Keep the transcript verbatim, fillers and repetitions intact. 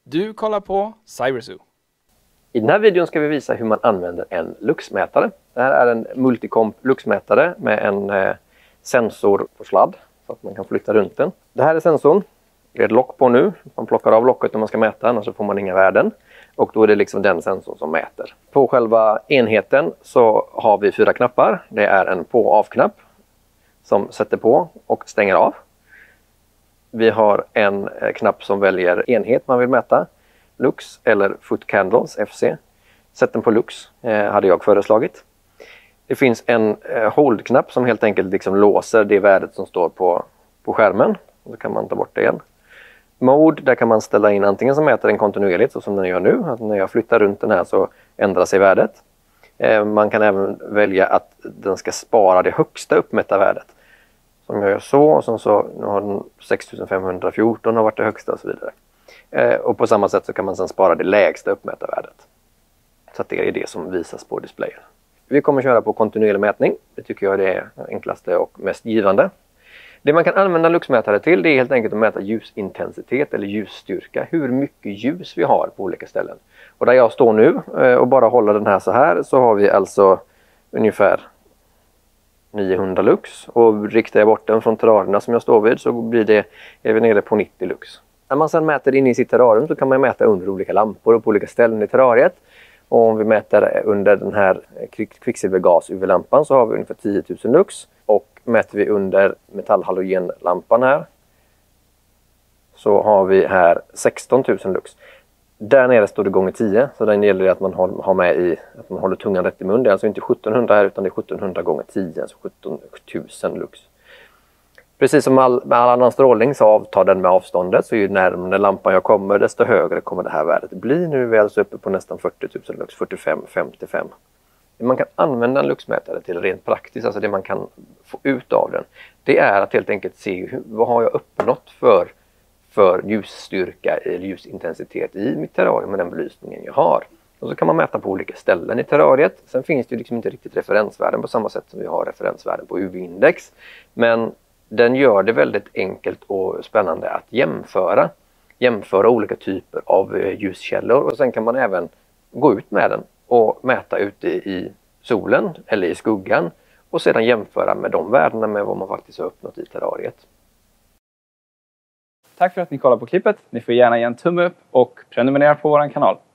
Du kollar på Cyberzoo. I den här videon ska vi visa hur man använder en luxmätare. Det här är en multicomp luxmätare med en eh, sensor på sladd så att man kan flytta runt den. Det här är sensorn. Det är ett lock på nu. Man plockar av locket när man ska mäta, annars får man inga värden. Och då är det liksom den sensorn som mäter. På själva enheten så har vi fyra knappar. Det är en på- och av-knapp som sätter på och stänger av. Vi har en knapp som väljer enhet man vill mäta. Lux eller Foot Candles F C. Sätt den på Lux eh, hade jag föreslagit. Det finns en eh, hold-knapp som helt enkelt liksom låser det värdet som står på, på skärmen. Och så kan man ta bort det igen. Mode, där kan man ställa in antingen som mäter den kontinuerligt så som den gör nu. Att när jag flyttar runt den här så ändrar sig värdet. Eh, man kan även välja att den ska spara det högsta uppmätta värdet. Som jag gör så och sen så nu har den sex tusen femhundrafjorton har varit det högsta och så vidare. Eh, och på samma sätt så kan man sedan spara det lägsta uppmätta värdet. Så att det är det som visas på displayen. Vi kommer köra på kontinuerlig mätning. Det tycker jag är det enklaste och mest givande. Det man kan använda luxmätare till det är helt enkelt att mäta ljusintensitet eller ljusstyrka. Hur mycket ljus vi har på olika ställen. Och där jag står nu och bara håller den här så här så har vi alltså ungefär niohundra lux. Och riktar jag bort den från terrarierna som jag står vid så blir det, är vi nere på nittio lux. När man sedan mäter in i sitt terrarium så kan man mäta under olika lampor och på olika ställen i terrariet. Och om vi mäter under den här kvicksilvergas-U V-lampan så har vi ungefär tio tusen lux. Och mäter vi under metallhalogenlampan här så har vi här sexton tusen lux. Där nere står det gånger tio, så den gäller det att man har med i att man håller tungan rätt i mun. Det är alltså inte sjuttonhundra här utan det är sjuttonhundra gånger tio, alltså sjutton tusen lux. Precis som all, med all annan strålning så avtar den med avståndet, så ju närmare lampan jag kommer desto högre kommer det här värdet bli. Nu är vi alltså uppe på nästan fyrtio tusen lux, fyrtiofem femtiofem. Det man kan använda en luxmätare till rent praktiskt, alltså det man kan få ut av den, det är att helt enkelt se hur, vad har jag uppnått för, för ljusstyrka eller ljusintensitet i mitt terrarium med den belysningen jag har. Och så kan man mäta på olika ställen i terrariet. Sen finns det ju liksom inte riktigt referensvärden på samma sätt som vi har referensvärden på U V-index. Men den gör det väldigt enkelt och spännande att jämföra. Jämföra olika typer av ljuskällor och sen kan man även gå ut med den och mäta ute i solen eller i skuggan och sedan jämföra med de värdena med vad man faktiskt har uppnått i terrariet. Tack för att ni kollar på klippet. Ni får gärna ge en tumme upp och prenumerera på vår kanal.